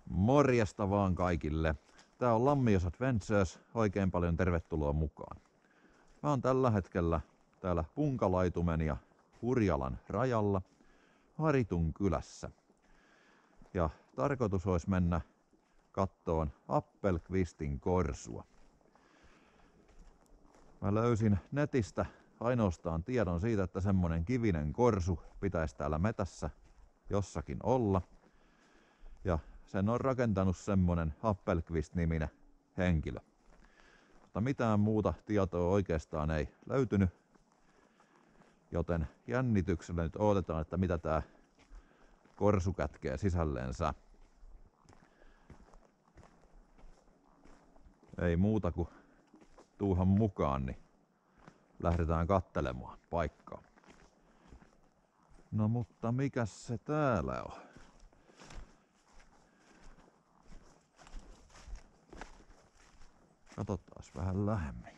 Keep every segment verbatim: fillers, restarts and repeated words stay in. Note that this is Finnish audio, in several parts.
Morjesta vaan kaikille. Tää on Lammios Adventures. Oikein paljon tervetuloa mukaan. Mä oon tällä hetkellä täällä Punkalaitumen ja Hurjalan rajalla Haritun kylässä. Ja tarkoitus olisi mennä kattoon Appelqvistin korsua. Mä löysin netistä ainoastaan tiedon siitä, että semmonen kivinen korsu pitäisi täällä metässä jossakin olla. Ja sen on rakentanut semmonen Appelqvist-niminen henkilö. Mutta mitään muuta tietoa oikeastaan ei löytynyt. Joten jännityksellä nyt odotetaan, että mitä tää korsu kätkee sisälleensä. Ei muuta kuin tuuhan mukaan, niin lähdetään kattelemaan paikkaa. No mutta mikäs se täällä on? Katsotaan vähän lähemmin.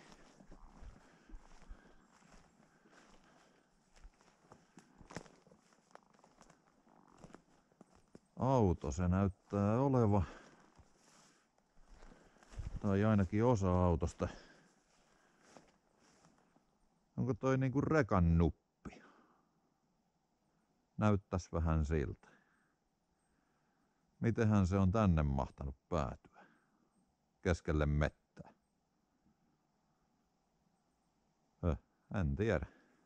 Auto se näyttää oleva. Tai ainakin osa autosta. Onko toi niinku rekan nuppi? Näyttäis vähän siltä. Mitenhän se on tänne mahtanut päätyä? Keskelle mettää. Höh, en tiedä.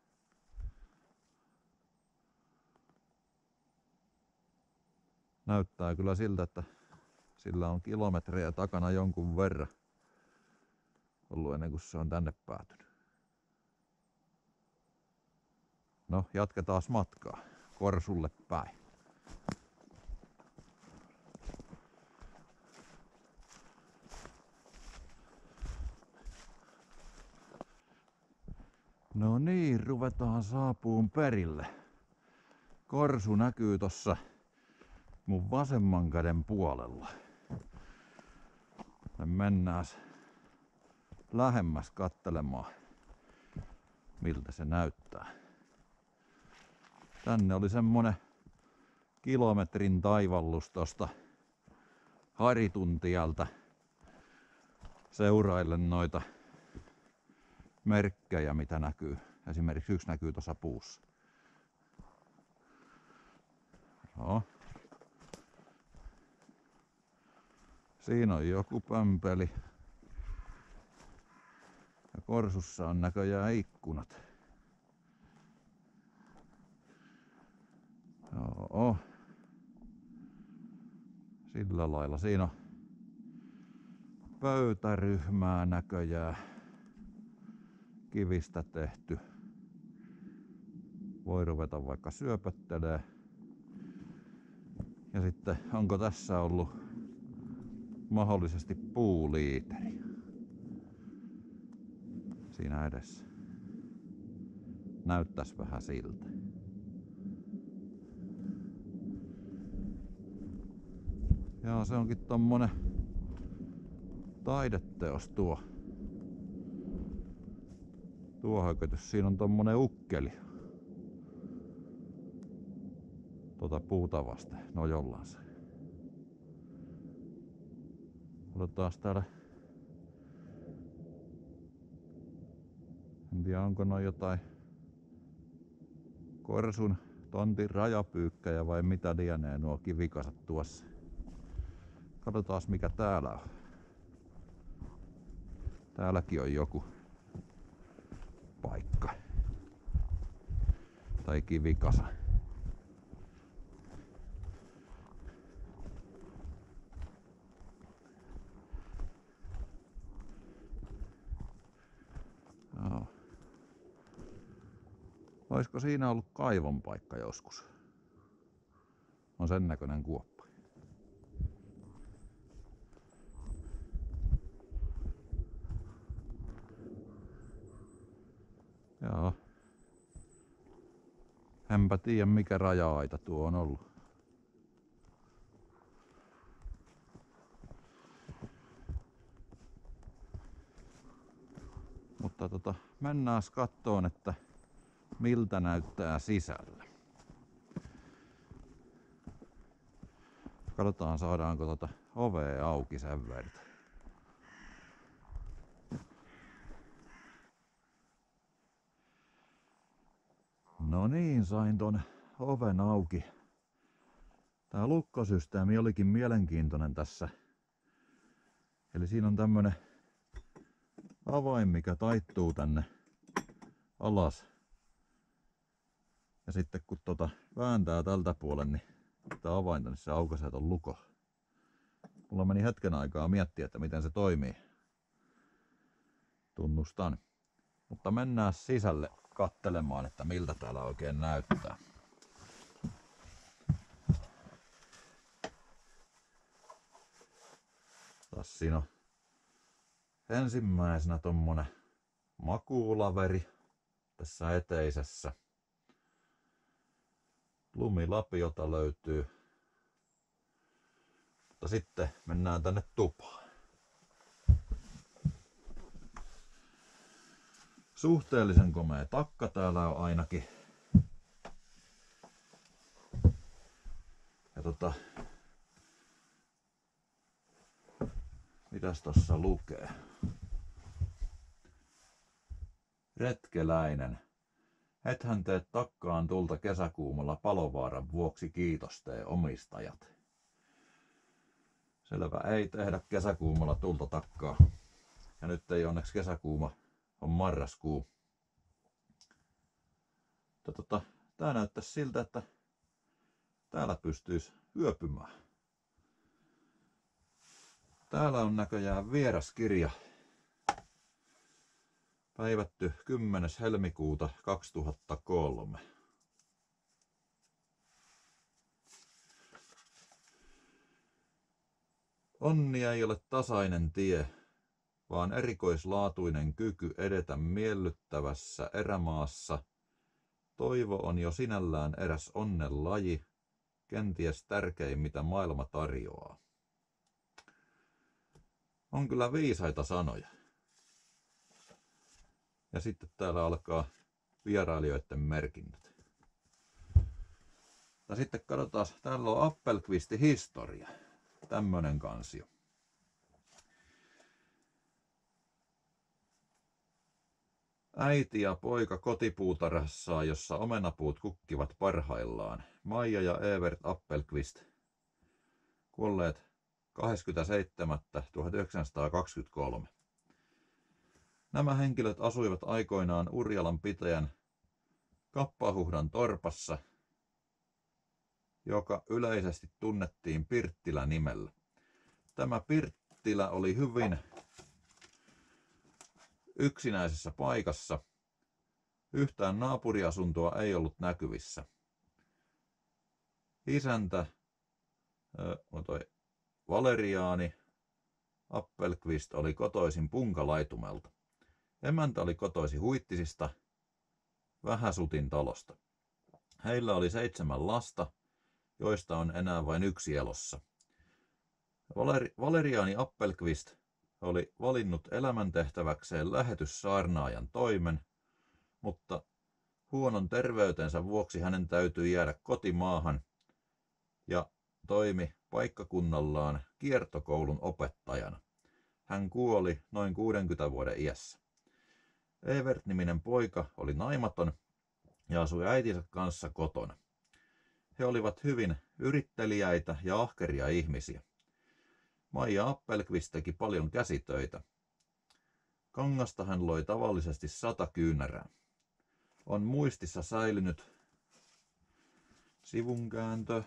Näyttää kyllä siltä, että sillä on kilometrejä takana jonkun verran ollut ennen kuin se on tänne päätynyt. No, jatketaan matkaa korsulle päin. No niin, ruvetaan saapuun perille. Korsu näkyy tossa mun vasemman käden puolella. Me mennään lähemmäs kattelemaan, miltä se näyttää. Tänne oli semmonen kilometrin taivallus tosta Haritun tieltä seuraillen noita merkkejä, mitä näkyy. Esimerkiksi yksi näkyy tuossa puussa. No. Siinä on joku pömpeli. Ja korsussa on näköjään ikkunat. Joo. Sillä lailla siinä on pöytäryhmää näköjään. Kivistä tehty. Voi ruveta vaikka syöpöttelee. Ja sitten onko tässä ollut mahdollisesti puuliiteri siinä edessä? Näyttäisi vähän siltä. Ja se onkin tommonen taideteos tuo. Tuo hökötys. Siinä on tommonen ukkeli. Tuota puuta vasten nojollansa. Otetaan täällä. En tiedä onko noin jotain korsun tontin rajapyykkäjä vai mitä lienee nuo kivikasat tuossa. Katsotaan mikä täällä on. Täälläkin on joku paikka. Tai kivikasa. Joo. Olisiko siinä ollut kaivon paikka joskus? On sen näköinen kuoppa. Joo. Enpä tiedä mikä raja-aita tuo on ollut. Mutta tota, mennään kattoon, että miltä näyttää sisällä. Katsotaan saadaanko tota ovea auki sen verran. No niin, sain ton oven auki. Tää lukkosysteemi olikin mielenkiintoinen tässä. Eli siinä on tämmönen avain, mikä taittuu tänne alas. Ja sitten kun tota vääntää tältä puolen, niin tää avainta, niin se aukaisee ton lukon. Mulla meni hetken aikaa miettiä, että miten se toimii. Tunnustan. Mutta mennään sisälle kattelemaan, että miltä täällä oikein näyttää. Taas siinä on ensimmäisenä tommonen makuulaveri tässä eteisessä. Lumilapiota löytyy. Mutta sitten mennään tänne tupaan. Suhteellisen komea takka täällä on ainakin. Ja tota... Mitäs tossa lukee? Retkeläinen. Ethän tee takkaan tulta kesäkuumalla palovaaran vuoksi, kiitos tee omistajat. Selvä, ei tehdä kesäkuumalla tulta takkaa. Ja nyt ei onneksi kesäkuuma, on marraskuu. Mutta tota, tää näyttäisi siltä, että täällä pystyisi yöpymään. Täällä on näköjään vieraskirja. Päivätty kymmenes helmikuuta kaksituhattakolme. Onni ei ole tasainen tie, vaan erikoislaatuinen kyky edetä miellyttävässä erämaassa. Toivo on jo sinällään eräs onnen laji, kenties tärkein mitä maailma tarjoaa. On kyllä viisaita sanoja. Ja sitten täällä alkaa vierailijoiden merkinnät. Ja sitten katsotaan, täällä on Appelqvistin historia. Tämmönen kansio. Äiti ja poika kotipuutarhassaan, jossa omenapuut kukkivat parhaillaan. Maija ja Evert Appelqvist, kuolleet kahdeskymmenesseitsemäs tuhatyhdeksänsataakaksikymmentäkolme. Nämä henkilöt asuivat aikoinaan Urjalan pitäjän Kappahuhdan torpassa, joka yleisesti tunnettiin Pirttilä nimellä. Tämä Pirttilä oli hyvin yksinäisessä paikassa. Yhtään naapuriasuntoa ei ollut näkyvissä. Isäntä, toi Valeriaani Appelqvist, oli kotoisin Punkalaitumelta. Emäntä oli kotoisin Huittisista, Vähäsutin talosta. Heillä oli seitsemän lasta, joista on enää vain yksi elossa. Valeri- Valeriaani Appelqvist oli valinnut elämäntehtäväkseen lähetyssaarnaajan toimen, mutta huonon terveytensä vuoksi hänen täytyi jäädä kotimaahan ja toimi paikkakunnallaan kiertokoulun opettajana. Hän kuoli noin kuudenkymmenen vuoden iässä. Evert-niminen poika oli naimaton ja asui äitinsä kanssa kotona. He olivat hyvin yritteliäitä ja ahkeria ihmisiä. Maija Appelqvist teki paljon käsitöitä. Kangasta hän loi tavallisesti sata kyynärää. On muistissa säilynyt sivunkääntö,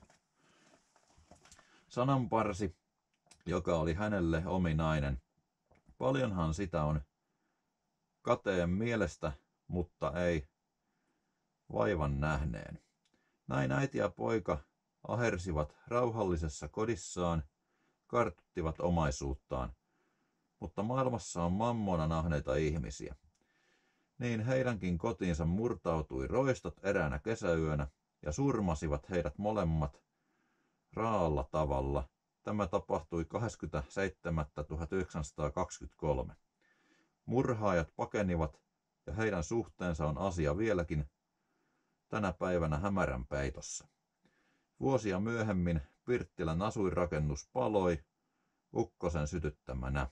sananparsi, joka oli hänelle ominainen. Paljonhan sitä on kateen mielestä, mutta ei vaivan nähneen. Näin äiti ja poika ahersivat rauhallisessa kodissaan, kartuttivat omaisuuttaan, mutta maailmassa on mammona ahneita ihmisiä. Niin heidänkin kotiinsa murtautui roistot eräänä kesäyönä ja surmasivat heidät molemmat raalla tavalla. Tämä tapahtui kahdeskymmenesseitsemäs tuhatyhdeksänsataakaksikymmentäkolme. Murhaajat pakenivat ja heidän suhteensa on asia vieläkin tänä päivänä hämärän peitossa. Vuosia myöhemmin Pirttilän asuinrakennus paloi ukkosen sytyttämänä.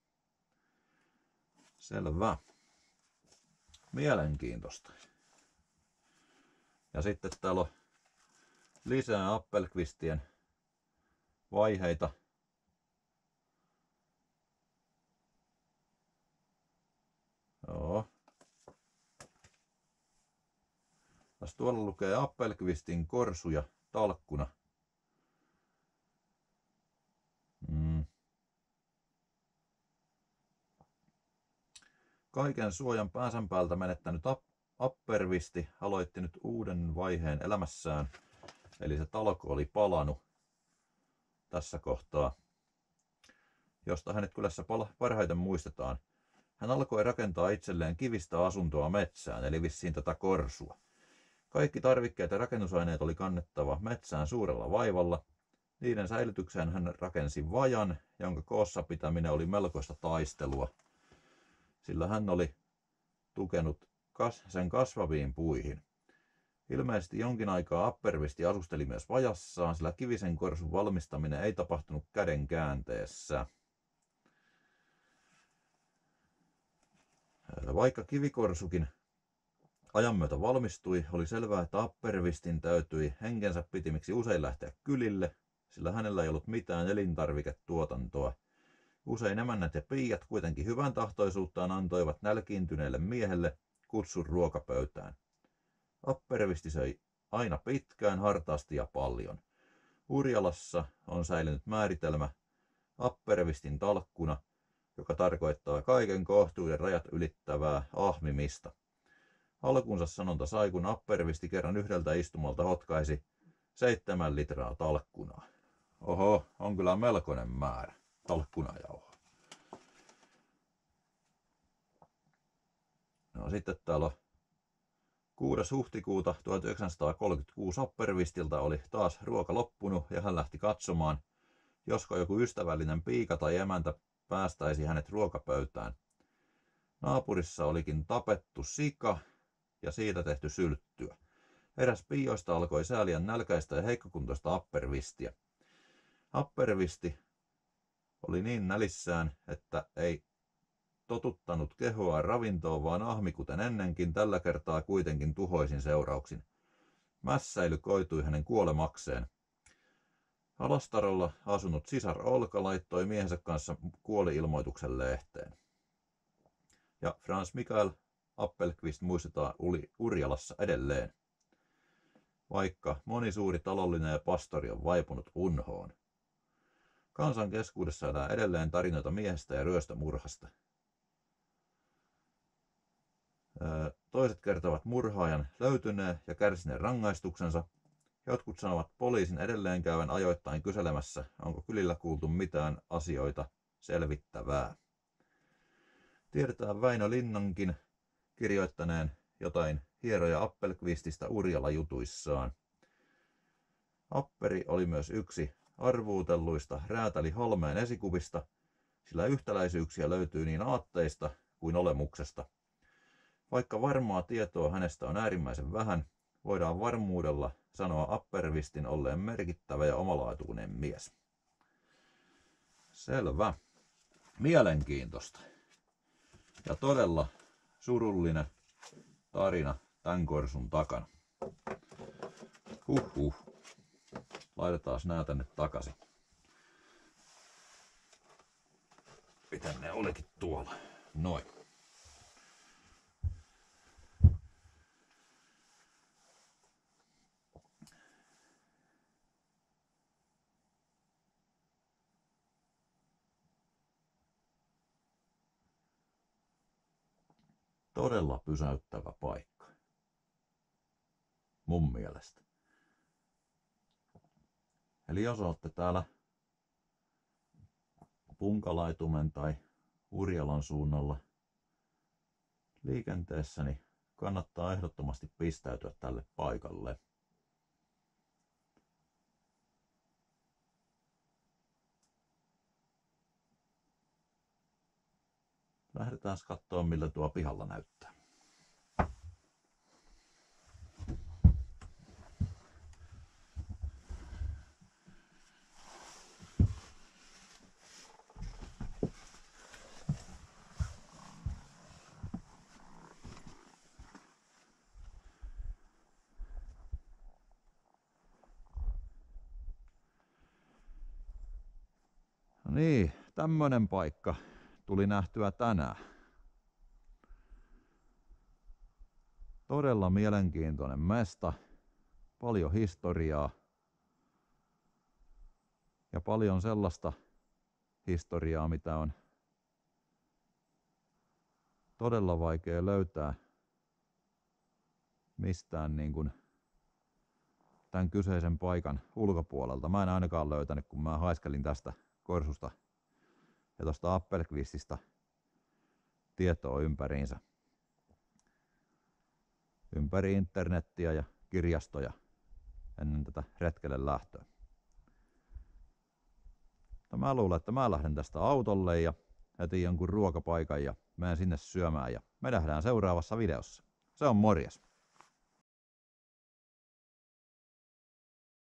Selvä. Mielenkiintoista. Ja sitten täällä on lisää Appelqvistien vaiheita. Joo. Tässä tuolla lukee Appelqvistin korsu ja talkkuna. Mm. Kaiken suojan päänsä päältä menettänyt Appelqvisti aloitti nyt uuden vaiheen elämässään. Eli se talko oli palanut tässä kohtaa, josta hänet kylässä parhaiten muistetaan. Hän alkoi rakentaa itselleen kivistä asuntoa metsään, eli vissiin tätä korsua. Kaikki tarvikkeet ja rakennusaineet oli kannettava metsään suurella vaivalla. Niiden säilytykseen hän rakensi vajan, jonka koossa pitäminen oli melkoista taistelua, sillä hän oli tukenut sen kasvaviin puihin. Ilmeisesti jonkin aikaa Appelqvist asusteli myös vajassaan, sillä kivisen korsun valmistaminen ei tapahtunut käden käänteessä. Vaikka kivikorsukin ajan myötä valmistui, oli selvää, että Appelqvistin täytyi henkensä pitimiksi usein lähteä kylille, sillä hänellä ei ollut mitään elintarviketuotantoa. Usein emännät ja piiat kuitenkin hyvän tahtoisuuttaan antoivat nälkiintyneelle miehelle kutsun ruokapöytään. Appelqvist söi aina pitkään, hartaasti ja paljon. Urjalassa on säilynyt määritelmä Appelqvistin talkkuna, joka tarkoittaa kaiken kohtuuden rajat ylittävää ahmimista. Alkunsa sanonta sai, kun Appelqvist kerran yhdeltä istumalta hotkaisi seitsemän litraa talkkunaa. Oho, on kyllä melkoinen määrä talkkunajauhoa. No sitten täällä on kuudes huhtikuuta tuhatyhdeksänsataakolmekymmentäkuusi Appelqvistilta oli taas ruoka loppunut ja hän lähti katsomaan, josko joku ystävällinen piika tai emäntä päästäisi hänet ruokapöytään. Naapurissa olikin tapettu sika ja siitä tehty sylttyä. Eräs piioista alkoi sääliä nälkäistä ja heikkokuntoista Appelqvistia. Appelqvisti oli niin nälissään, että ei totuttanut kehoa ravintoon, vaan ahmi kuten ennenkin, tällä kertaa kuitenkin tuhoisin seurauksin. Mässäily koitui hänen kuolemakseen. Alastarolla asunut sisar Olka laittoi miehensä kanssa kuoli-ilmoituksen lehteen. Ja Franz Michael Appelqvist muistetaan Urjalassa edelleen, vaikka moni suuri talollinen ja pastori on vaipunut unhoon. Kansan keskuudessa elää edelleen tarinoita miehestä ja ryöstömurhasta. Toiset kertovat murhaajan löytyneen ja kärsineen rangaistuksensa. Jotkut sanovat poliisin edelleen käyvän ajoittain kyselemässä, onko kylillä kuultu mitään asioita selvittävää. Tiedetään Väinö Linnankin kirjoittaneen jotain hieroja Appelqvistista Urjala-jutuissaan. Apperi oli myös yksi arvuutelluista Räätäli Halmeen esikuvista, sillä yhtäläisyyksiä löytyy niin aatteista kuin olemuksesta. Vaikka varmaa tietoa hänestä on äärimmäisen vähän, voidaan varmuudella sanoa Appelqvistin olleen merkittävä ja omalaatuinen mies. Selvä. Mielenkiintoista. Ja todella surullinen tarina tämän korsun takana. Huhhuh. Laitetaan nää tänne takaisin. Miten ne olikin tuolla? Noin. Todella pysäyttävä paikka. Mun mielestä. Eli jos olette täällä Punkalaitumen tai Urjalan suunnalla liikenteessä, niin kannattaa ehdottomasti pistäytyä tälle paikalle. Lähdetään katsomaan, miltä tuo pihalla näyttää. niin, tämmönen paikka tuli nähtyä tänään. Todella mielenkiintoinen mesta, paljon historiaa ja paljon sellaista historiaa, mitä on todella vaikea löytää mistään niin kuin tämän kyseisen paikan ulkopuolelta. Mä en ainakaan löytänyt, kun mä haiskelin tästä korsusta ja tosta Appelqvistista tietoa ympäriinsä. Ympäri internettiä ja kirjastoja ennen tätä retkelle lähtöä. Mutta mä luulen, että mä lähden tästä autolle ja etin jonkun ruokapaikan ja menen sinne syömään ja me nähdään seuraavassa videossa. Se on morjes!